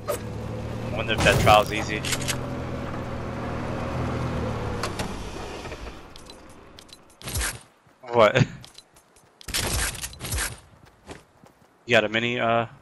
I wonder if that trial's easy. What? You got a mini,